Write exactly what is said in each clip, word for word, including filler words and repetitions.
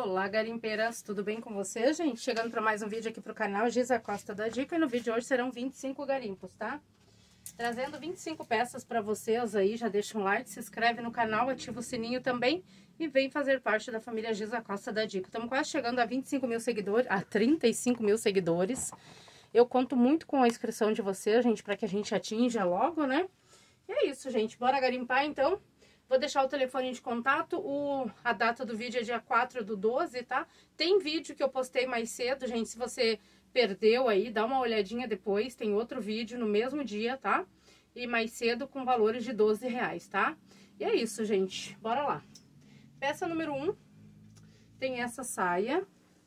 Olá, garimpeiras, tudo bem com você, gente? Chegando para mais um vídeo aqui pro canal Giza Costa da Dica. E no vídeo de hoje serão vinte e cinco garimpos, tá? Trazendo vinte e cinco peças para vocês aí. Já deixa um like, se inscreve no canal, ativa o sininho também e vem fazer parte da família Giza Costa da Dica. Estamos quase chegando a vinte e cinco mil seguidores, a trinta e cinco mil seguidores. Eu conto muito com a inscrição de vocês, gente, para que a gente atinja logo, né? E é isso, gente. Bora garimpar, então? Vou deixar o telefone de contato, o, a data do vídeo é dia quatro do doze, tá? Tem vídeo que eu postei mais cedo, gente, se você perdeu aí, dá uma olhadinha depois, tem outro vídeo no mesmo dia, tá? E mais cedo com valores de doze reais, tá? E é isso, gente, bora lá. Peça número um, tem essa saia,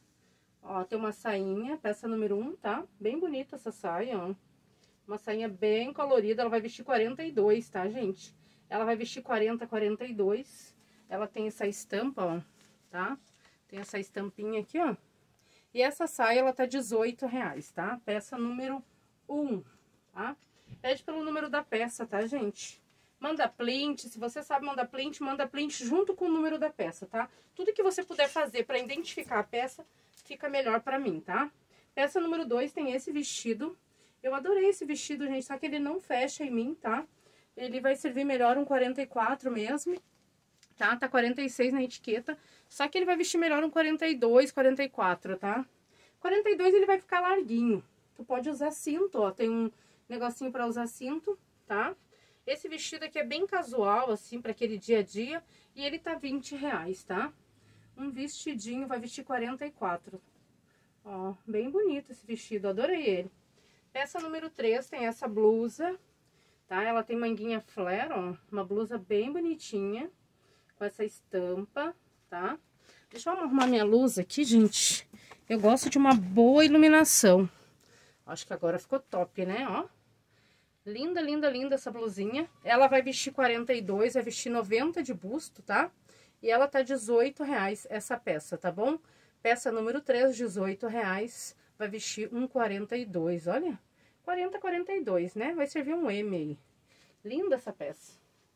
ó, tem uma sainha, peça número um, tá? Bem bonita essa saia, ó. Uma sainha bem colorida, ela vai vestir quarenta e dois, tá, gente? Ela vai vestir quarenta, quarenta e dois. Ela tem essa estampa, ó, tá? Tem essa estampinha aqui, ó. E essa saia, ela tá dezoito reais, tá? Peça número um, tá? Pede pelo número da peça, tá, gente? Manda print, se você sabe mandar print, manda print junto com o número da peça, tá? Tudo que você puder fazer pra identificar a peça, fica melhor pra mim, tá? Peça número dois tem esse vestido. Eu adorei esse vestido, gente, só que ele não fecha em mim, tá? Ele vai servir melhor um quarenta e quatro mesmo, tá? Tá quarenta e seis na etiqueta, só que ele vai vestir melhor um quarenta e dois, quarenta e quatro, tá? quarenta e dois ele vai ficar larguinho. Tu pode usar cinto, ó, tem um negocinho pra usar cinto, tá? Esse vestido aqui é bem casual, assim, pra aquele dia a dia, e ele tá vinte reais, tá? Um vestidinho, vai vestir quarenta e quatro. Ó, bem bonito esse vestido, adorei ele. Peça número três tem essa blusa, tá? Ela tem manguinha flare, ó, uma blusa bem bonitinha, com essa estampa, tá? Deixa eu arrumar minha luz aqui, gente. Eu gosto de uma boa iluminação. Acho que agora ficou top, né, ó. Linda, linda, linda essa blusinha. Ela vai vestir quarenta e dois, vai vestir noventa de busto, tá? E ela tá dezoito reais essa peça, tá bom? Peça número três, dezoito reais, vai vestir um quarenta e dois, olha. quarenta, quarenta e dois, né? Vai servir um M aí. Linda essa peça.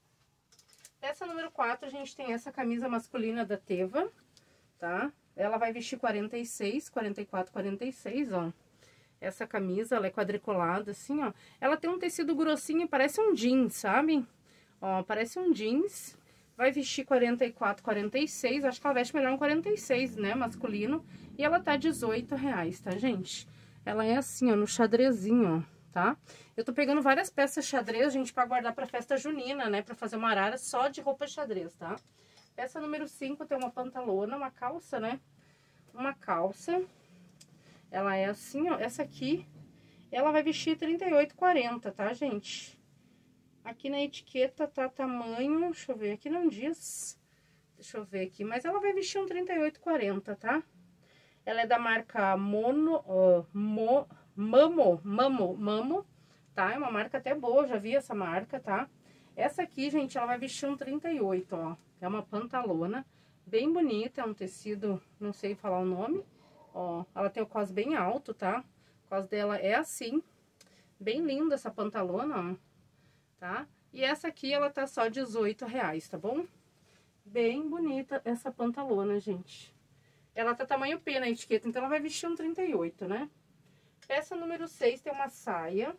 Peça número quatro, a gente tem essa camisa masculina da Teva, tá? Ela vai vestir quarenta e seis, quarenta e quatro, quarenta e seis, ó. Essa camisa, ela é quadriculada, assim, ó. Ela tem um tecido grossinho, parece um jeans, sabe? Ó, parece um jeans. Vai vestir quarenta e quatro, quarenta e seis, acho que ela veste melhor um quarenta e seis, né? Masculino. E ela tá dezoito reais, tá, gente? Ela é assim, ó, no xadrezinho, ó, tá? Eu tô pegando várias peças xadrez, gente, pra guardar pra festa junina, né? Pra fazer uma arara só de roupa xadrez, tá? Peça número cinco tem uma pantalona, uma calça, né? Uma calça. Ela é assim, ó. Essa aqui, ela vai vestir trinta e oito, quarenta, tá, gente? Aqui na etiqueta tá tamanho, deixa eu ver, aqui não diz. Deixa eu ver aqui, mas ela vai vestir um trinta e oito, quarenta, tá? Ela é da marca Mono, uh, Mo, Mamo, Mamo, Mamo, tá? É uma marca até boa, já vi essa marca, tá? Essa aqui, gente, ela vai vestir um trinta e oito, ó. É uma pantalona bem bonita, é um tecido, não sei falar o nome. Ó, ela tem o cos bem alto, tá? O cos dela é assim, bem linda essa pantalona, ó, tá? E essa aqui, ela tá só dezoito reais, tá bom? Bem bonita essa pantalona, gente. Ela tá tamanho P na etiqueta, então ela vai vestir um trinta e oito, né? Peça número seis tem uma saia.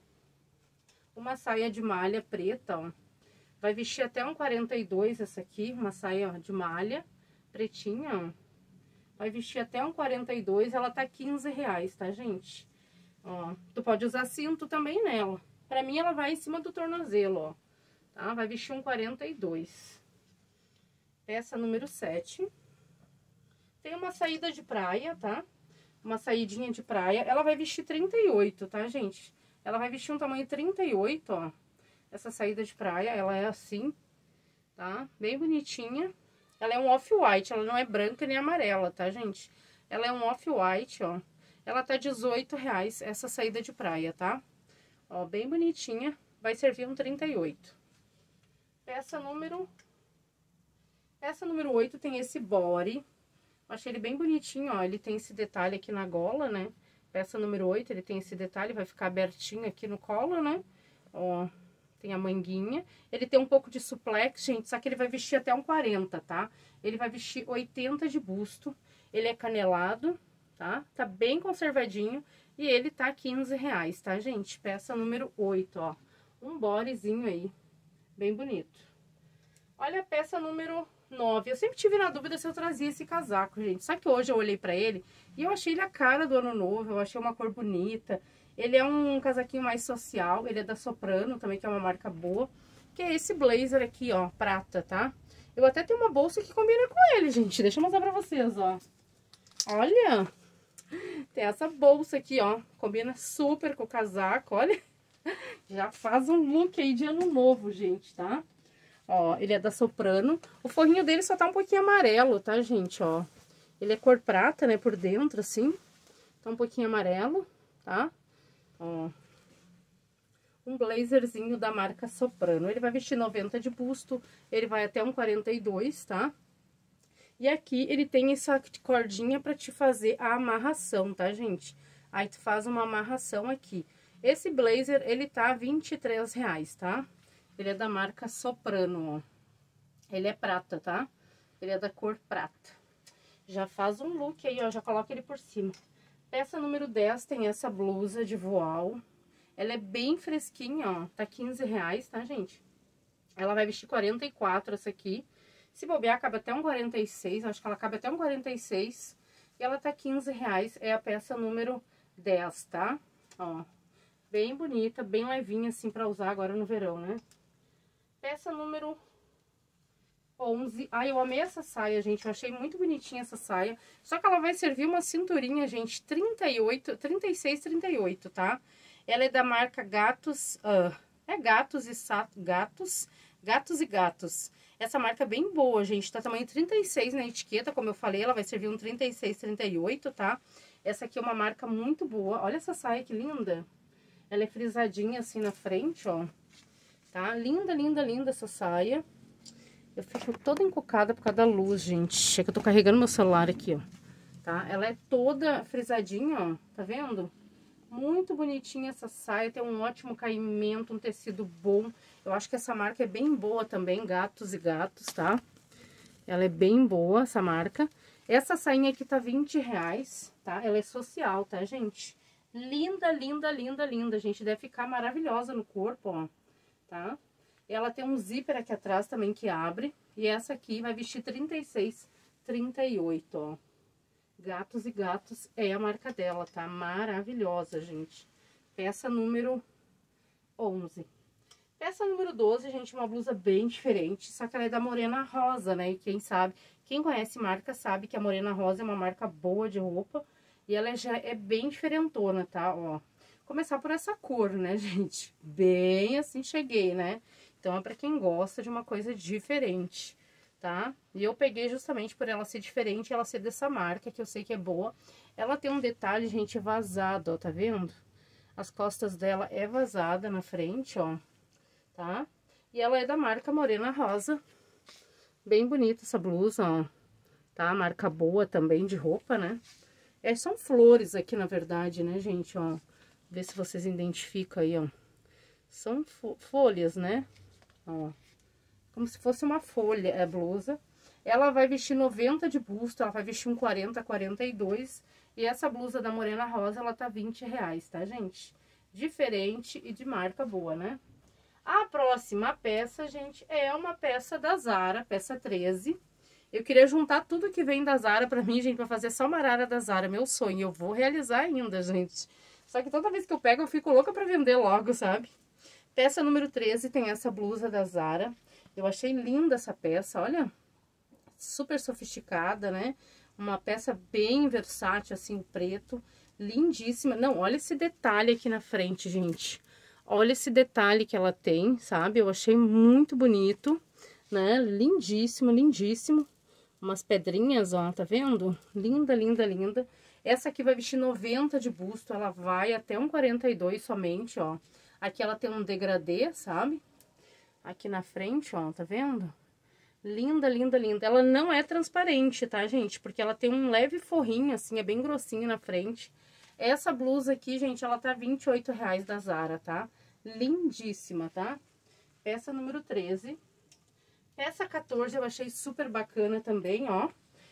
Uma saia de malha preta, ó. Vai vestir até um quarenta e dois essa aqui, uma saia de malha pretinha, ó. Vai vestir até um quarenta e dois, ela tá quinze reais, tá, gente? Ó, tu pode usar cinto também nela. Pra mim, ela vai em cima do tornozelo, ó. Tá? Vai vestir um quarenta e dois. Peça número sete. Tem uma saída de praia, tá? Uma saidinha de praia. Ela vai vestir trinta e oito, tá, gente? Ela vai vestir um tamanho trinta e oito, ó. Essa saída de praia, ela é assim, tá? Bem bonitinha. Ela é um off-white, ela não é branca nem amarela, tá, gente? Ela é um off-white, ó. Ela tá dezoito reais, essa saída de praia, tá? Ó, bem bonitinha. Vai servir um trinta e oito. Peça número... Peça número oito tem esse body. Achei ele bem bonitinho, ó. Ele tem esse detalhe aqui na gola, né? Peça número oito, ele tem esse detalhe, vai ficar abertinho aqui no colo, né? Ó, tem a manguinha. Ele tem um pouco de suplex, gente, só que ele vai vestir até um quarenta, tá? Ele vai vestir oitenta de busto. Ele é canelado, tá? Tá bem conservadinho e ele tá quinze reais, tá, gente? Peça número oito, ó. Um bodezinho aí, bem bonito. Olha a peça número nove. Eu sempre tive na dúvida se eu trazia esse casaco, gente. Só que hoje eu olhei pra ele e eu achei ele a cara do ano novo. Eu achei uma cor bonita. Ele é um casaquinho mais social. Ele é da Soprano também, que é uma marca boa. Que é esse blazer aqui, ó, prata, tá? Eu até tenho uma bolsa que combina com ele, gente. Deixa eu mostrar pra vocês, ó. Olha! Tem essa bolsa aqui, ó. Combina super com o casaco, olha. Já faz um look aí de ano novo, gente, tá? Ó, ele é da Soprano. O forrinho dele só tá um pouquinho amarelo, tá, gente, ó. Ele é cor prata, né, por dentro, assim. Tá um pouquinho amarelo, tá? Ó. Um blazerzinho da marca Soprano. Ele vai vestir noventa de busto, ele vai até um quarenta e dois, tá? E aqui ele tem essa cordinha pra te fazer a amarração, tá, gente? Aí tu faz uma amarração aqui. Esse blazer, ele tá vinte e três reais, tá? Ele é da marca Soprano, ó. Ele é prata, tá? Ele é da cor prata. Já faz um look aí, ó, já coloca ele por cima. Peça número dez tem essa blusa de voal. Ela é bem fresquinha, ó. Tá quinze reais, tá, gente? Ela vai vestir quarenta e quatro, essa aqui. Se bobear, cabe até um quarenta e seis. Acho que ela cabe até um quarenta e seis. E ela tá quinze reais. É a peça número dez, tá? Ó. Bem bonita, bem levinha, assim, pra usar agora no verão, né? Peça número onze. Ai, eu amei essa saia, gente. Eu achei muito bonitinha essa saia. Só que ela vai servir uma cinturinha, gente. trinta e oito, trinta e seis, trinta e oito, tá? Ela é da marca Gatos. Uh, é Gatos e Sato. Gatos. Gatos e Gatos. Essa marca é bem boa, gente. Tá tamanho trinta e seis na etiqueta, como eu falei. Ela vai servir um trinta e seis, trinta e oito, tá? Essa aqui é uma marca muito boa. Olha essa saia que linda. Ela é frisadinha assim na frente, ó. Tá? Linda, linda, linda essa saia. Eu fico toda encucada por causa da luz, gente. É que eu tô carregando meu celular aqui, ó. Tá? Ela é toda frisadinha, ó. Tá vendo? Muito bonitinha essa saia. Tem um ótimo caimento, um tecido bom. Eu acho que essa marca é bem boa também, Gatos e Gatos, tá? Ela é bem boa, essa marca. Essa sainha aqui tá vinte reais, tá? Ela é social, tá, gente? Linda, linda, linda, linda, gente. Deve ficar maravilhosa no corpo, ó. Tá? Ela tem um zíper aqui atrás também que abre. E essa aqui vai vestir trinta e seis, trinta e oito, ó. Gatos e Gatos é a marca dela, tá? Maravilhosa, gente. Peça número onze. Peça número doze, gente, uma blusa bem diferente. Só que ela é da Morena Rosa, né? E quem sabe, quem conhece marca sabe que a Morena Rosa é uma marca boa de roupa. E ela já é bem diferentona, tá? Ó. Começar por essa cor, né, gente? Bem assim cheguei, né? Então é pra quem gosta de uma coisa diferente, tá? E eu peguei justamente por ela ser diferente, ela ser dessa marca, que eu sei que é boa. Ela tem um detalhe, gente, vazado, ó, tá vendo? As costas dela é vazada na frente, ó, tá? E ela é da marca Morena Rosa. Bem bonita essa blusa, ó, tá? Marca boa também de roupa, né? É, são flores aqui, na verdade, né, gente, ó. Ver se vocês identificam aí, ó. São fo folhas, né? Ó. Como se fosse uma folha, é blusa. Ela vai vestir noventa de busto, ela vai vestir um quarenta, quarenta e dois. E essa blusa da Morena Rosa, ela tá vinte reais, tá, gente? Diferente e de marca boa, né? A próxima peça, gente, é uma peça da Zara, peça treze. Eu queria juntar tudo que vem da Zara pra mim, gente, pra fazer só uma arara da Zara, meu sonho. Eu vou realizar ainda, gente. Só que toda vez que eu pego, eu fico louca pra vender logo, sabe? Peça número treze tem essa blusa da Zara. Eu achei linda essa peça, olha. Super sofisticada, né? Uma peça bem versátil, assim, preto. Lindíssima. Não, olha esse detalhe aqui na frente, gente. Olha esse detalhe que ela tem, sabe? Eu achei muito bonito, né? Lindíssimo, lindíssimo. Umas pedrinhas, ó, tá vendo? Linda, linda, linda. Essa aqui vai vestir noventa de busto, ela vai até um quarenta e dois somente, ó. Aqui ela tem um degradê, sabe? Aqui na frente, ó, tá vendo? Linda, linda, linda. Ela não é transparente, tá, gente? Porque ela tem um leve forrinho, assim, é bem grossinho na frente. Essa blusa aqui, gente, ela tá vinte e oito reais da Zara, tá? Lindíssima, tá? Peça número treze. Peça quatorze eu achei super bacana também, ó.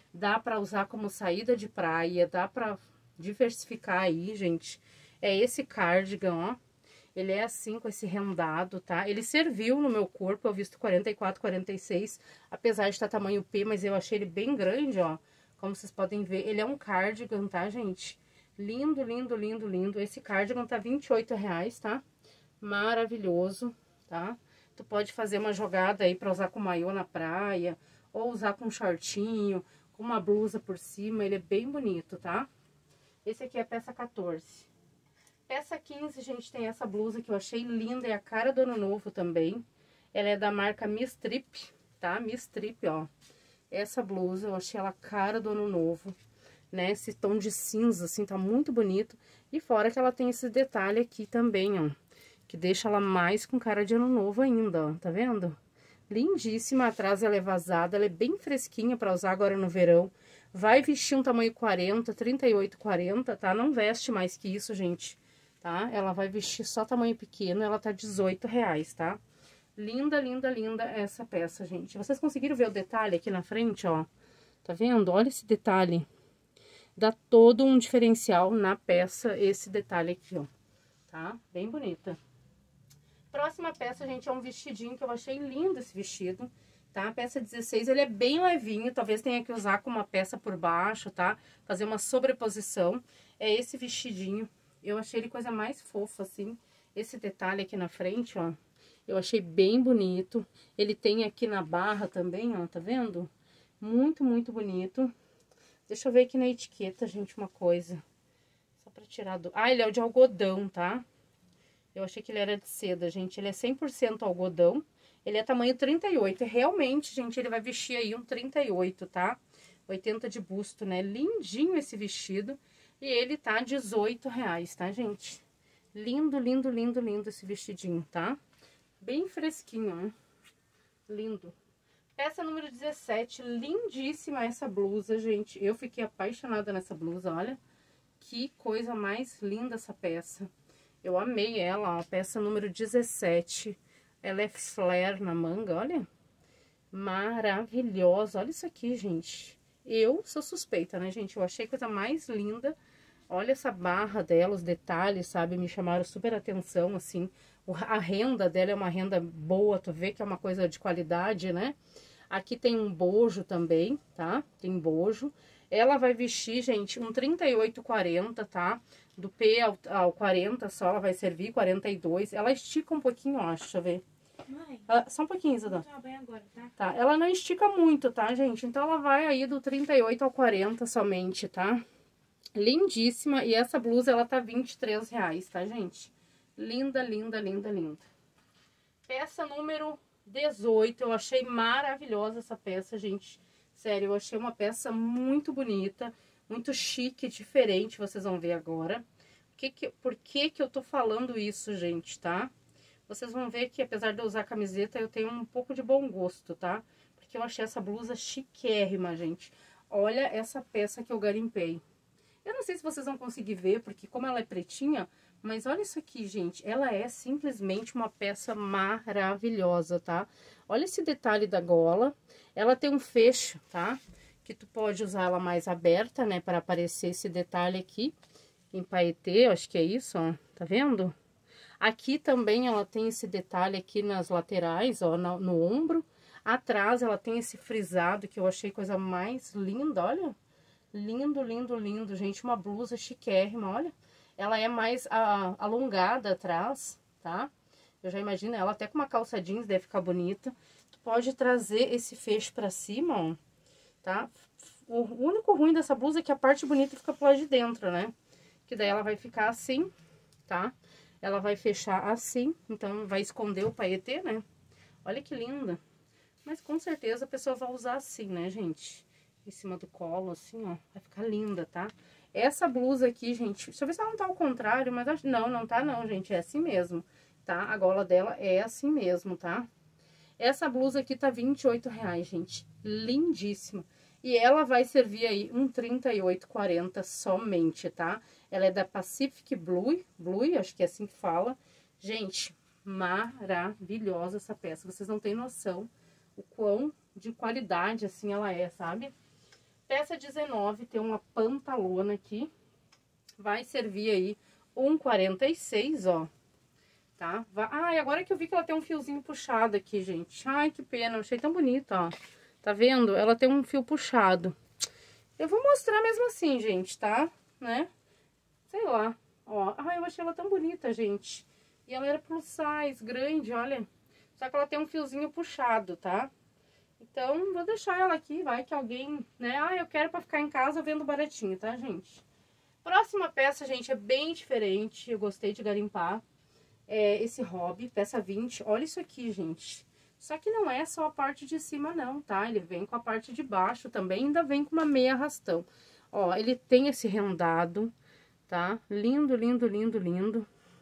Dá pra usar como saída de praia, dá pra diversificar aí, gente. É esse cardigan, ó. Ele é assim, com esse rendado, tá? Ele serviu no meu corpo, eu visto quarenta e quatro, quarenta e seis, apesar de estar tamanho P, mas eu achei ele bem grande, ó. Como vocês podem ver, ele é um cardigan, tá, gente? Lindo, lindo, lindo, lindo. Esse cardigan tá vinte e oito reais, tá? Maravilhoso, tá? Tu pode fazer uma jogada aí pra usar com maiô na praia, ou usar com um shortinho, com uma blusa por cima, ele é bem bonito, tá? Esse aqui é a peça quatorze. Peça quinze, gente, tem essa blusa que eu achei linda, é a cara do ano novo também. Ela é da marca Miss Trip, tá? Miss Trip, ó. Essa blusa, eu achei ela cara do ano novo, né? Esse tom de cinza, assim, tá muito bonito. E fora que ela tem esse detalhe aqui também, ó, que deixa ela mais com cara de ano novo ainda, ó, tá vendo? Lindíssima, atrás ela é vazada, ela é bem fresquinha pra usar agora no verão. Vai vestir um tamanho quarenta, trinta e oito, quarenta, tá? Não veste mais que isso, gente. Tá? Ela vai vestir só tamanho pequeno, ela tá dezoito reais, tá? Linda, linda, linda essa peça, gente. Vocês conseguiram ver o detalhe aqui na frente, ó? Tá vendo? Olha esse detalhe. Dá todo um diferencial na peça, esse detalhe aqui, ó. Tá? Bem bonita. Próxima peça, gente, é um vestidinho que eu achei lindo esse vestido, tá? Peça dezesseis, ele é bem levinho, talvez tenha que usar com uma peça por baixo, tá? Fazer uma sobreposição. É esse vestidinho. Eu achei ele coisa mais fofa, assim. Esse detalhe aqui na frente, ó. Eu achei bem bonito. Ele tem aqui na barra também, ó. Tá vendo? Muito, muito bonito. Deixa eu ver aqui na etiqueta, gente, uma coisa. Só pra tirar do... Ah, ele é o de algodão, tá? Eu achei que ele era de seda, gente. Ele é cem por cento algodão. Ele é tamanho trinta e oito. E realmente, gente, ele vai vestir aí um trinta e oito, tá? oitenta de busto, né? Lindinho esse vestido. E ele tá dezoito reais, tá, gente? Lindo, lindo, lindo, lindo esse vestidinho, tá? Bem fresquinho, ó. Lindo. Peça número dezessete, lindíssima essa blusa, gente. Eu fiquei apaixonada nessa blusa, olha. Que coisa mais linda essa peça. Eu amei ela, ó. Peça número dezessete. Ela é flare na manga, olha. Maravilhosa. Olha isso aqui, gente. Eu sou suspeita, né, gente? Eu achei a coisa mais linda. Olha essa barra dela, os detalhes, sabe? Me chamaram super atenção, assim. A renda dela é uma renda boa, tu vê que é uma coisa de qualidade, né? Aqui tem um bojo também, tá? Tem bojo. Ela vai vestir, gente, um trinta e oito, quarenta, tá? Do P ao, ao quarenta só, ela vai servir, quarenta e dois. Ela estica um pouquinho, ó, deixa eu ver. Mãe, ah, só um pouquinho, Isadora. vou tomar banho agora, tá? Tá, ela não estica muito, tá, gente? Então, ela vai aí do trinta e oito ao quarenta somente, tá? Lindíssima. E essa blusa, ela tá vinte e três reais, tá, gente? Linda, linda, linda, linda. Peça número dezoito. Eu achei maravilhosa essa peça, gente. Sério, eu achei uma peça muito bonita, muito chique, diferente. Vocês vão ver agora. Que que, por que que eu tô falando isso, gente, tá? Vocês vão ver que, apesar de eu usar camiseta, eu tenho um pouco de bom gosto, tá? Porque eu achei essa blusa chiquérrima, gente. Olha essa peça que eu garimpei. Eu não sei se vocês vão conseguir ver, porque como ela é pretinha, mas olha isso aqui, gente. Ela é simplesmente uma peça maravilhosa, tá? Olha esse detalhe da gola. Ela tem um fecho, tá? Que tu pode usar ela mais aberta, né? Para aparecer esse detalhe aqui. Em paetê, acho que é isso, ó. Tá vendo? Aqui também ela tem esse detalhe aqui nas laterais, ó, no, no ombro. Atrás ela tem esse frisado que eu achei coisa mais linda, olha. Lindo, lindo, lindo, gente. Uma blusa chiquérrima, olha. Ela é mais a, alongada atrás, tá? Eu já imagino ela até com uma calça jeans, deve ficar bonita. Tu pode trazer esse fecho pra cima, ó, tá? O único ruim dessa blusa é que a parte bonita fica pro lado de dentro, né? Que daí ela vai ficar assim, tá? Ela vai fechar assim, então vai esconder o paetê, né? Olha que linda. Mas com certeza a pessoa vai usar assim, né, gente? Em cima do colo, assim, ó. Vai ficar linda, tá? Essa blusa aqui, gente, deixa eu ver se ela não tá ao contrário, mas acho... não, não tá não, gente. É assim mesmo, tá? A gola dela é assim mesmo, tá? Essa blusa aqui tá vinte e oito reais, gente. Lindíssima. E ela vai servir aí um trinta e oito, quarenta somente, tá? Ela é da Pacific Blue, Blue, acho que é assim que fala. Gente, maravilhosa essa peça. Vocês não têm noção o quão de qualidade, assim, ela é, sabe? Peça dezenove, tem uma pantalona aqui. Vai servir aí um e quarenta e seis, ó. Tá? Ah, e agora que eu vi que ela tem um fiozinho puxado aqui, gente. Ai, que pena, eu achei tão bonito, ó. Tá vendo? Ela tem um fio puxado. Eu vou mostrar mesmo assim, gente, tá? Né? Sei lá. Ó, ai, eu achei ela tão bonita, gente. E ela era plus size, grande, olha. Só que ela tem um fiozinho puxado, tá? Então, vou deixar ela aqui, vai que alguém, né? Ah, eu quero pra ficar em casa vendo baratinho, tá, gente? Próxima peça, gente, é bem diferente. Eu gostei de garimpar. É esse hobby, peça vinte. Olha isso aqui, gente. Só que não é só a parte de cima, não, tá? Ele vem com a parte de baixo também, ainda vem com uma meia arrastão. Ó, ele tem esse rendado, tá? Lindo, lindo, lindo, lindo.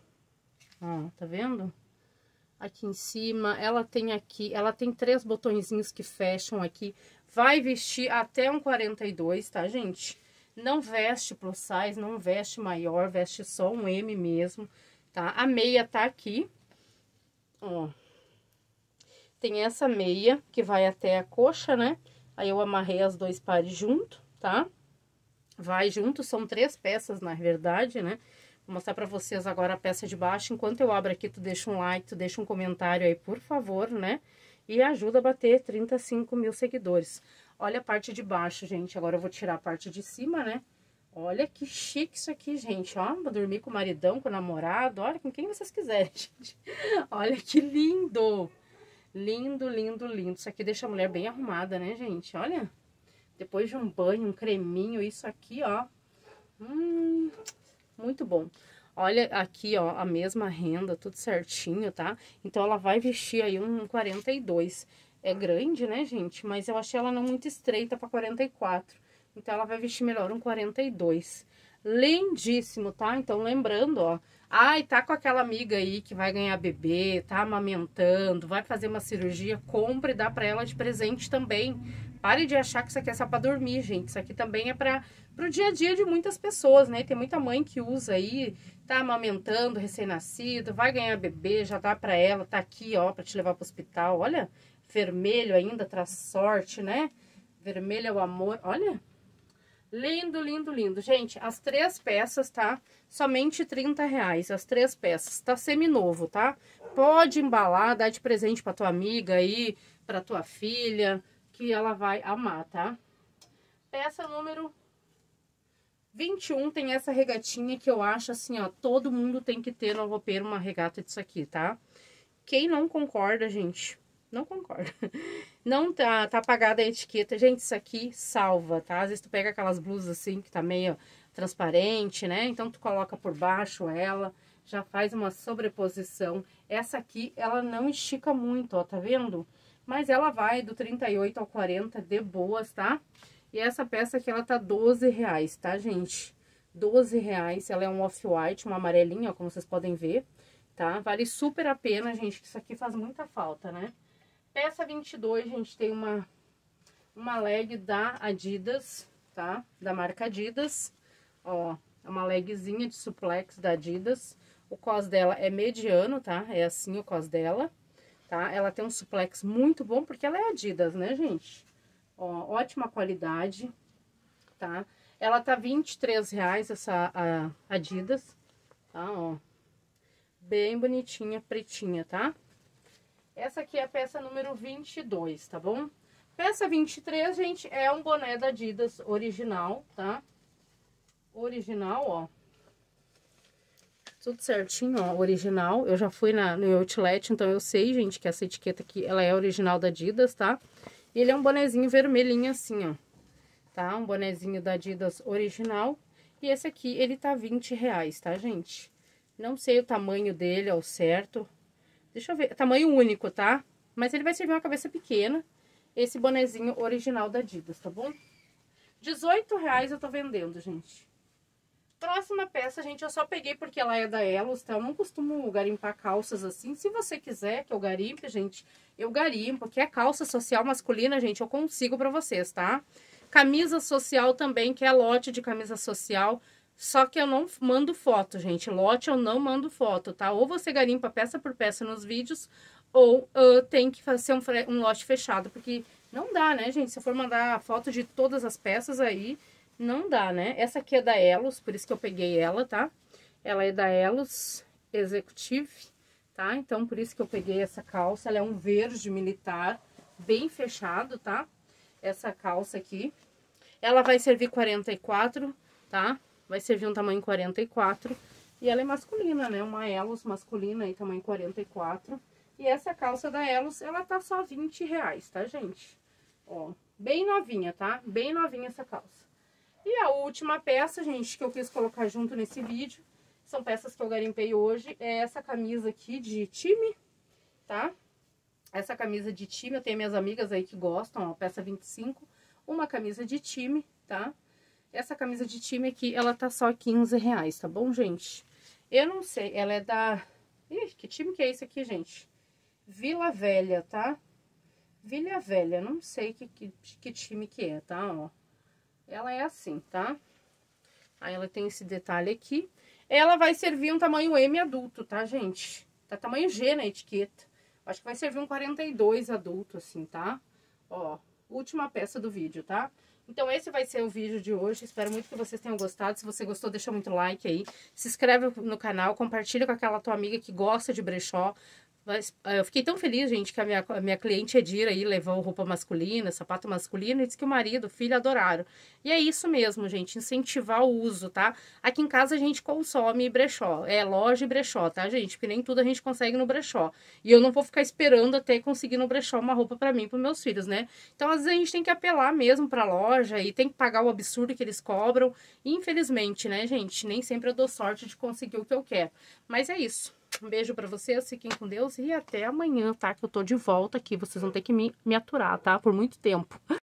Ó, tá vendo? Aqui em cima, ela tem aqui, ela tem três botõezinhos que fecham aqui. Vai vestir até um quarenta e dois, tá, gente? Não veste plus size, não veste maior, veste só um M mesmo, tá? A meia tá aqui, ó. Tem essa meia que vai até a coxa, né? Aí eu amarrei as dois pares junto, tá? Vai junto, são três peças na verdade, né? Vou mostrar pra vocês agora a peça de baixo. Enquanto eu abro aqui, tu deixa um like, tu deixa um comentário aí, por favor, né? E ajuda a bater trinta e cinco mil seguidores. Olha a parte de baixo, gente. Agora eu vou tirar a parte de cima, né? Olha que chique isso aqui, gente, ó. Vou dormir com o maridão, com o namorado. Olha, com quem vocês quiserem, gente. Olha que lindo! Lindo, lindo, lindo. Isso aqui deixa a mulher bem arrumada, né, gente? Olha. Depois de um banho, um creminho, isso aqui, ó. Hum... Muito bom. Olha aqui, ó, a mesma renda, tudo certinho, tá? Então, ela vai vestir aí um quarenta e dois. É grande, né, gente? Mas eu achei ela não muito estreita pra quarenta e quatro. Então, ela vai vestir melhor um quarenta e dois. Lindíssimo, tá? Então, lembrando, ó. Ai, tá com aquela amiga aí que vai ganhar bebê, tá amamentando, vai fazer uma cirurgia, compre e dá pra ela de presente também. Pare de achar que isso aqui é só pra dormir, gente. Isso aqui também é pra, pro dia a dia de muitas pessoas, né? Tem muita mãe que usa aí, tá amamentando, recém-nascido, vai ganhar bebê, já dá pra ela, tá aqui, ó, pra te levar pro hospital. Olha, vermelho ainda, traz sorte, né? Vermelho é o amor, olha. Lindo, lindo, lindo. Gente, as três peças, tá? Somente trinta reais, as três peças. Tá seminovo, tá? Pode embalar, dar de presente pra tua amiga aí, pra tua filha, que ela vai amar, tá? Peça número vinte e um tem essa regatinha que eu acho assim, ó, todo mundo tem que ter no roupeiro uma regata disso aqui, tá? Quem não concorda, gente, não concorda. Não tá, tá apagada a etiqueta. Gente, isso aqui salva, tá? Às vezes tu pega aquelas blusas assim que tá meio transparente, né? Então tu coloca por baixo ela, já faz uma sobreposição. Essa aqui, ela não estica muito, ó, tá vendo? Mas ela vai do trinta e oito ao quarenta de boas, tá? E essa peça aqui, ela tá doze reais, tá, gente? doze reais, ela é um off-white, um amarelinho, ó, como vocês podem ver, tá? Vale super a pena, gente, que isso aqui faz muita falta, né? Peça vinte e dois, gente, tem uma, uma leg da Adidas, tá? Da marca Adidas, ó, é uma legzinha de suplex da Adidas. O cos dela é mediano, tá? É assim o cos dela. Tá? Ela tem um suplex muito bom, porque ela é Adidas, né, gente? Ó, ótima qualidade, tá? Ela tá vinte e três reais, essa a Adidas, tá, ó. Bem bonitinha, pretinha, tá? Essa aqui é a peça número vinte e dois, tá bom? Peça vinte e três, gente, é um boné da Adidas original, tá? Original, ó. Tudo certinho, ó, original. Eu já fui na, no Outlet, então eu sei, gente, que essa etiqueta aqui, ela é original da Adidas, tá? E ele é um bonezinho vermelhinho assim, ó. Tá? Um bonezinho da Adidas original. E esse aqui, ele tá vinte reais, tá, gente? Não sei o tamanho dele ao certo. Deixa eu ver. Tamanho único, tá? Mas ele vai servir uma cabeça pequena. Esse bonezinho original da Adidas, tá bom? dezoito reais eu tô vendendo, gente. Próxima peça, gente, eu só peguei porque ela é da Elos, tá? Eu não costumo garimpar calças assim. Se você quiser que eu garimpe, gente, eu garimpo. Que é calça social masculina, gente, eu consigo pra vocês, tá? Camisa social também, que é lote de camisa social. Só que eu não mando foto, gente. Lote eu não mando foto, tá? Ou você garimpa peça por peça nos vídeos, ou uh, tem que fazer um, um lote fechado, porque Não dá, né, gente? Se eu for mandar foto de todas as peças aí, não dá, né? Essa aqui é da Elos, por isso que eu peguei ela, tá? Ela é da Elos Executive, tá? Então, por isso que eu peguei essa calça. Ela é um verde militar, bem fechado, tá? Essa calça aqui. Ela vai servir quarenta e quatro, tá? Vai servir um tamanho quarenta e quatro. E ela é masculina, né? Uma Elos masculina aí, tamanho quarenta e quatro. E essa calça da Elos, ela tá só vinte reais, tá, gente? Ó, bem novinha, tá? Bem novinha essa calça. E a última peça, gente, que eu quis colocar junto nesse vídeo, são peças que eu garimpei hoje, é essa camisa aqui de time, tá? Essa camisa de time, eu tenho minhas amigas aí que gostam, ó, peça vinte e cinco, uma camisa de time, tá? Essa camisa de time aqui, ela tá só quinze reais, tá bom, gente? Eu não sei, ela é da... Ih, que time que é esse aqui, gente? Vila Velha, tá? Vila Velha, não sei que, que, que time que é, tá? Ó, ela é assim, tá? Aí ela tem esse detalhe aqui. Ela vai servir um tamanho M adulto, tá, gente? Tá tamanho G na etiqueta. Acho que vai servir um quarenta e dois adulto, assim, tá? Ó, última peça do vídeo, tá? Então, esse vai ser o vídeo de hoje. Espero muito que vocês tenham gostado. Se você gostou, deixa muito like aí. Se inscreve no canal, compartilha com aquela tua amiga que gosta de brechó. Mas, eu fiquei tão feliz, gente, que a minha, a minha cliente Edira aí levou roupa masculina, sapato masculino, e disse que o marido, o filho adoraram. E é isso mesmo, gente, incentivar o uso, tá? Aqui em casa a gente consome brechó, é loja e brechó, tá, gente? Porque nem tudo a gente consegue no brechó. E eu não vou ficar esperando até conseguir no brechó uma roupa pra mim e pros meus filhos, né? Então, às vezes a gente tem que apelar mesmo pra loja e tem que pagar o absurdo que eles cobram. E, infelizmente, né, gente, nem sempre eu dou sorte de conseguir o que eu quero. Mas é isso. Um beijo pra vocês, fiquem com Deus e até amanhã, tá? Que eu tô de volta aqui, vocês vão ter que me, me aturar, tá? Por muito tempo.